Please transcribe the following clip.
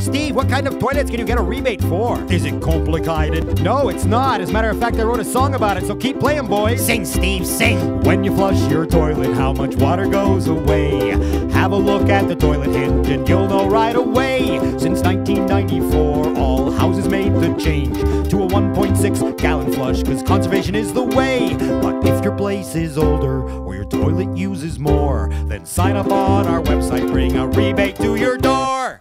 Steve, what kind of toilets can you get a rebate for? Is it complicated? No, it's not. As a matter of fact, I wrote a song about it, so keep playing, boys. Sing, Steve, sing. When you flush your toilet, how much water goes away? Have a look at the toilet hinge and you'll know right away. Since 1994, all houses made the change to a 1.6 gallon flush, cause conservation is the way. But if your place is older or your toilet uses more, then sign up on our website, bring a rebate to your door.